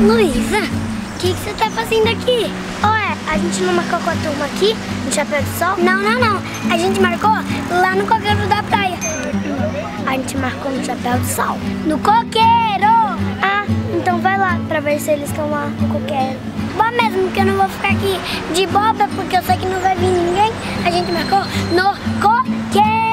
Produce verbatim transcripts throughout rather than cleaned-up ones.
Luísa, o que, que você tá fazendo aqui? Ué, a gente não marcou com a turma aqui, no Chapéu de Sol? Não, não, não. A gente marcou lá no coqueiro da praia. A gente marcou no Chapéu de Sol. No coqueiro! Ah, então vai lá pra ver se eles estão lá no coqueiro. Bom mesmo, porque eu não vou ficar aqui de boba, porque eu sei que não vai vir ninguém. A gente marcou no coqueiro!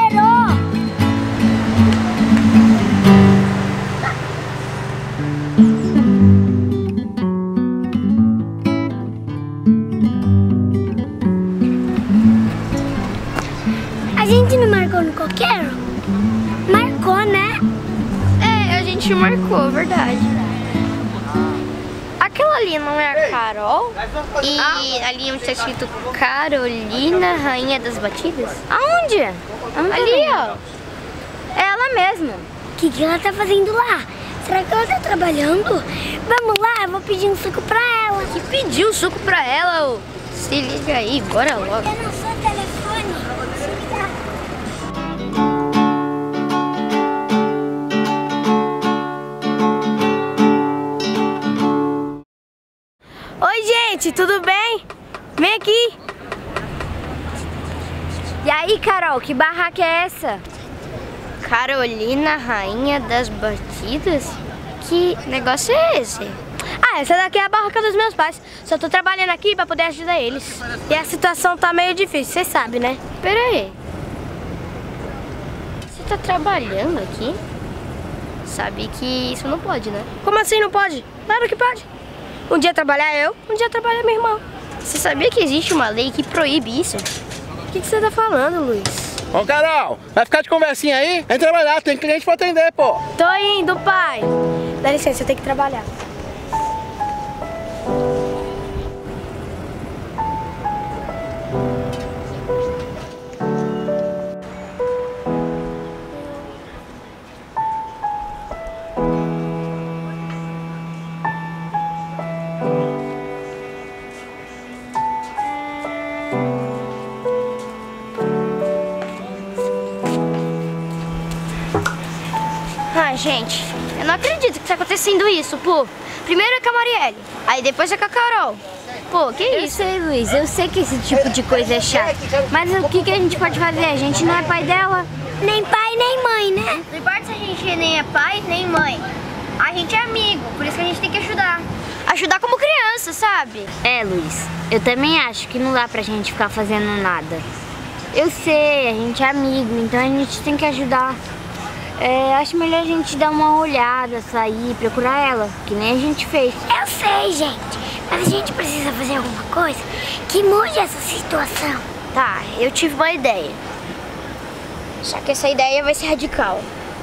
A gente não marcou no coqueiro? Marcou, né? É, a gente marcou, verdade. Aquela ali não é a Carol? E ali onde está escrito Carolina, Rainha das Batidas? Aonde? Ali, ó. É ela mesma. O que, que ela tá fazendo lá? Será que ela tá trabalhando? Vamos lá, eu vou pedir um suco pra ela. Que pediu suco pra ela, ô? Se liga aí, bora logo. Eu não sou telefone. Oi, gente, tudo bem? Vem aqui. E aí, Carol, que barraca é essa? Carolina, Rainha das Batidas? Que negócio é esse? Ah, essa daqui é a barraca dos meus pais. Só tô trabalhando aqui pra poder ajudar eles. E a situação tá meio difícil, você sabe, né? Pera aí. Você tá trabalhando aqui? Sabe que isso não pode, né? Como assim não pode? Claro que pode. Um dia trabalhar eu, um dia trabalhar minha irmã. Você sabia que existe uma lei que proíbe isso? O que, que você tá falando, Luiz? Ô, Carol, vai ficar de conversinha aí? Vem trabalhar, tem cliente pra atender, pô. Tô indo, pai. Dá licença, eu tenho que trabalhar. Ai, gente, eu não acredito que tá acontecendo isso, pô. Primeiro é com a Marielle, aí depois é com a Carol. Pô, que isso? Eu sei, Luiz, eu sei que esse tipo de coisa é chato. Mas o que, que a gente pode fazer? A gente não é pai dela. Nem pai, nem mãe, né? Não importa se a gente nem é pai, nem mãe. A gente é amigo, por isso que a gente tem que ajudar. Ajudar como criança, sabe? É, Luiz, eu também acho que não dá pra gente ficar fazendo nada. Eu sei, a gente é amigo, então a gente tem que ajudar. É, acho melhor a gente dar uma olhada, sair, procurar ela, que nem a gente fez. Eu sei, gente, mas a gente precisa fazer alguma coisa que mude essa situação. Tá, eu tive uma ideia. Só que essa ideia vai ser radical.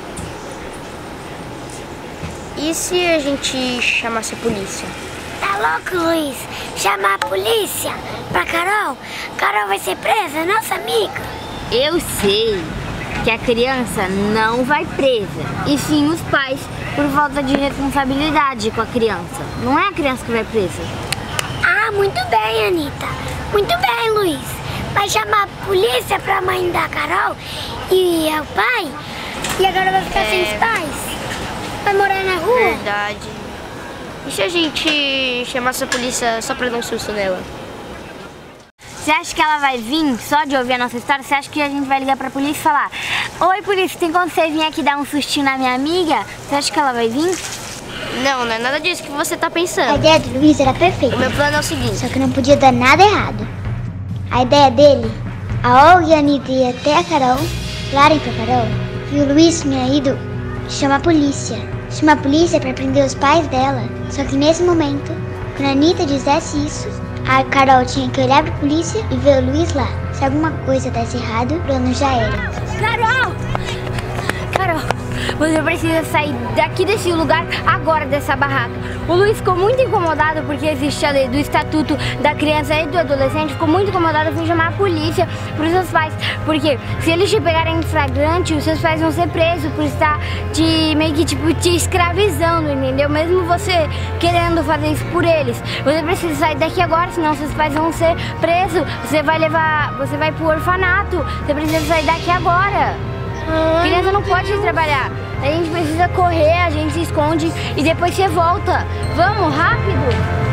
E se a gente chamasse a polícia? Tá louco, Luiz? Chamar a polícia pra Carol? Carol vai ser presa, nossa amiga. Eu sei que a criança não vai presa, e sim os pais, por falta de responsabilidade com a criança. Não é a criança que vai presa. Ah, muito bem, Anitta. Muito bem, Luiz. Vai chamar a polícia pra mãe da Carol e o pai, e a Carol vai ficar É. sem os pais. Vai morar na rua. Verdade. E se a gente chamasse a polícia só pra dar um susto nela? Você acha que ela vai vir só de ouvir a nossa história? Você acha que a gente vai ligar pra polícia e falar: oi, polícia, tem como você vir aqui dar um sustinho na minha amiga? Você acha que ela vai vir? Não, não é nada disso que você tá A pensando. ideia do Luiz era perfeita, O meu plano é o seguinte. só que não podia dar nada errado. A ideia dele, a Olga e a Anitta ia até a Carol, falarem pra Carol que o Luiz tinha ido chamar a polícia. Chamar a polícia pra prender os pais dela. Só que nesse momento, quando a Anitta dissesse isso, a Carol tinha que olhar pra polícia e ver o Luiz lá. Se alguma coisa desse errado, o plano já era. Carol! Carol, você precisa sair daqui desse lugar agora, dessa barraca. O Luiz ficou muito incomodado porque existe a lei do Estatuto da Criança e do Adolescente. Ficou muito incomodado em chamar a polícia para os seus pais. Porque se eles te pegarem em flagrante, os seus pais vão ser presos por estar te, meio que tipo, te escravizando, entendeu? Mesmo você querendo fazer isso por eles. Você precisa sair daqui agora, senão seus pais vão ser presos. Você vai levar, você vai pro orfanato. Você precisa sair daqui agora. Ah, Criança não pode ir trabalhar. A gente precisa correr, a gente se esconde e depois você volta. Vamos, rápido!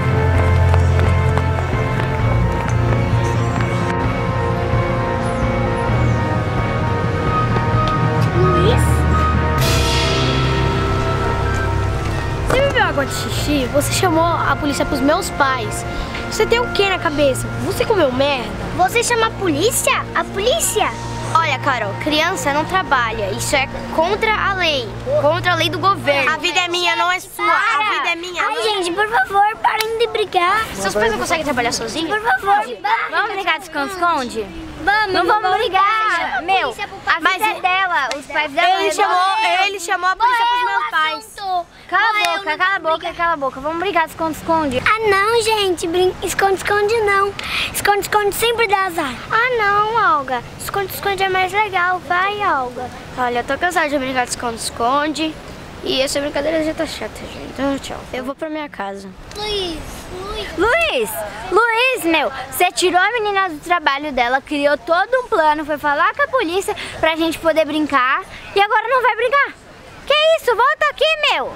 Você bebeu água de xixi? Você chamou a polícia pros meus pais. Você tem o que na cabeça? Você comeu merda? Você chama a polícia? A polícia? Olha, Carol, criança não trabalha. Isso é contra a lei. Contra a lei do governo. A vida é minha, não é sua. A vida é minha. Ai, gente, por favor, parem de brigar. Seus pais não conseguem trabalhar sozinhos? Por favor. Vamos brincar de esconde-esconde? Vamos, Não vamos vamos brigar! Meu, a Mas vida é dela, os pais dela Ele chamou, resolveram. ele chamou a polícia pros meus pais. Cala a Morreu, boca, não cala a vamos boca, cala a boca. Vamos brincar de esconde-esconde. Ah, não, gente. Brin... Esconde-esconde não. Esconde-esconde sempre dá azar. Ah, não, Olga. Esconde-esconde é mais legal. Vai, Olga. Olha, eu tô cansada de brincar de esconde-esconde. E essa brincadeira já tá chata, gente. Então, tchau. Eu vou pra minha casa. Luiz, Luiz. Luiz, Luiz, meu, você tirou a menina do trabalho dela, criou todo um plano, foi falar com a polícia pra gente poder brincar e agora não vai brincar. Que isso? Volta aqui, meu.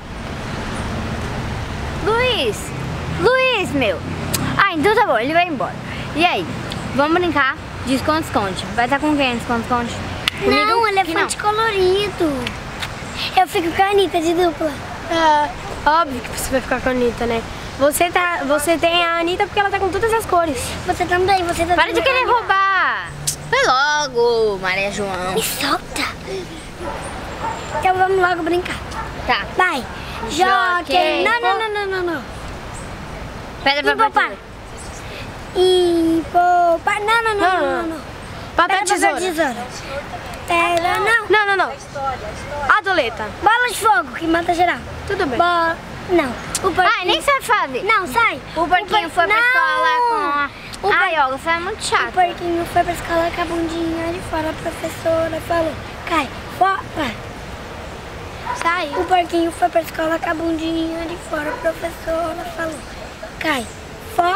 Luiz, Luiz, meu. Ah, então tá bom, ele vai embora. E aí, vamos brincar de esconde-esconde. Vai estar com quem de esconde-esconde? Não, elefante colorido. Eu fico com a Anitta de dupla. É, óbvio que você vai ficar com a Anitta, né? Você, tá, você tem a Anitta porque ela tá com todas as cores. Você também, você também. Para de querer roubar. Vai logo, Maria João. Me solta. Então vamos logo brincar. Tá. Vai. Jockey. Não, não, não, não, não, não. Pedra, papel, Hipopar. tesoura. Hipopar. Não, não, não, não, não, não. Papel, Pedra, tesoura. papel, tesoura. Pedra, não. Não, não, não. Adoleta. Bola de fogo, que mata geral. Tudo bem. Bola... Não. O porquinho... Ai, nem sabe fazer. Não, sai. O porquinho foi pra Não. escola com O a... Ai, Olga, você é muito O chata. porquinho foi pra escola com a bundinha de fora. A professora falou, cai, fora. Sai. O porquinho foi pra escola com a bundinha de fora. A professora falou, cai, fora.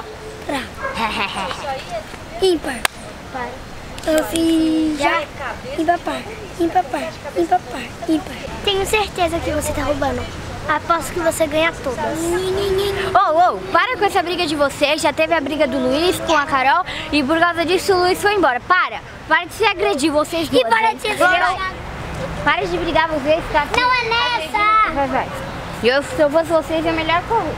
Ímpar. Assim, já. Ímpar, ímpar, ímpar, ímpar. Tenho certeza que você tá roubando. Aposto que você ganha todas. Ô, ô, para com essa briga de vocês. Já teve a briga do Luiz com a Carol e por causa disso o Luiz foi embora. Para, para de se agredir vocês duas. E para de se agredir. Para de brigar vocês, tá? Não é nessa. Vai, vai. E eu, se eu fosse vocês, é melhor correr.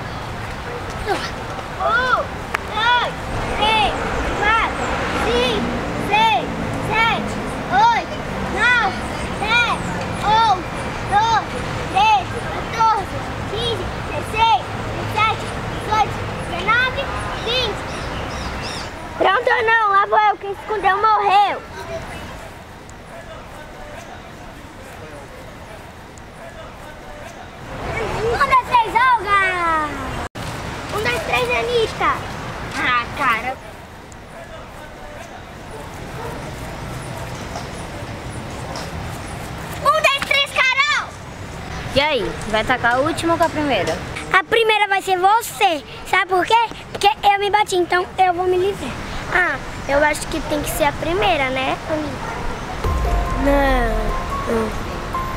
Um, dois, três, quatro, cinco, seis, sete, oito, nove, dez, onze, doze, treze, quatorze, quinze, dezesseis, dezessete, dezoito, dezenove, vinte. Pronto ou não? Lá vou eu. Quem se escondeu morreu. Um, dois, três, Olga! Um, dois, três, Anitta. Ah, cara. Um, dois, três, Carol! E aí, vai tacar a última ou com a primeira? A primeira vai ser você. Sabe por quê? Porque eu me bati, então eu vou me livrar. Ah, eu acho que tem que ser a primeira, né, Anitta? Não.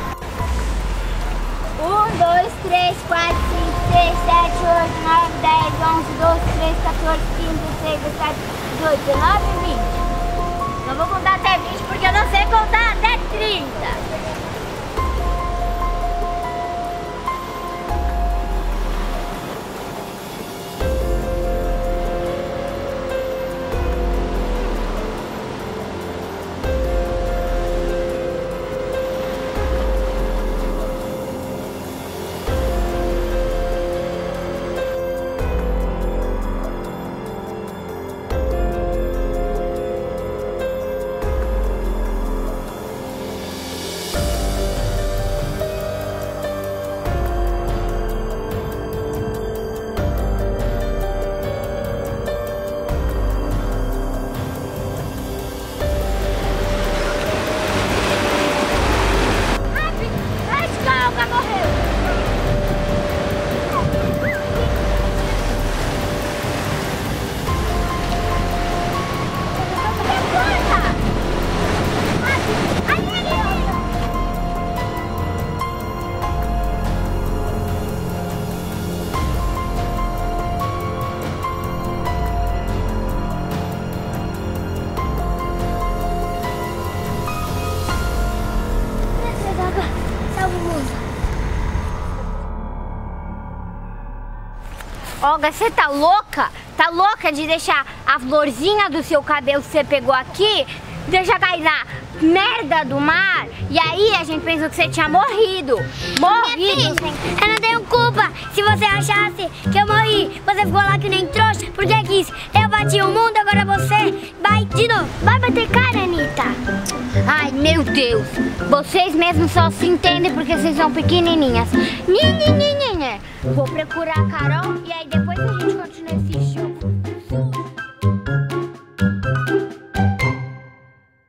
Um, dois, três, quatro, cinco, seis, sete, oito, nove, dez, onze, doze, treze, quatorze, quinze, dezesseis, dezessete, dezoito, dezenove, vinte. Não vou contar até vinte porque eu não sei contar até trinta. Olga, você tá louca? Tá louca de deixar a florzinha do seu cabelo que você pegou aqui, deixar cair na merda do mar? E aí a gente pensou que você tinha morrido. Morrido. Eu não tenho culpa. Se você achasse que eu morri, você ficou lá que nem trouxa, porque quis. Eu bati o mundo, agora você vai de novo. Vai bater cara, Anitta. Ai, meu Deus. Vocês mesmos só se entendem porque vocês são pequenininhas. Nhe, nhe, nhe, nhe, nhe. Vou procurar a Carol e aí depois a gente continua.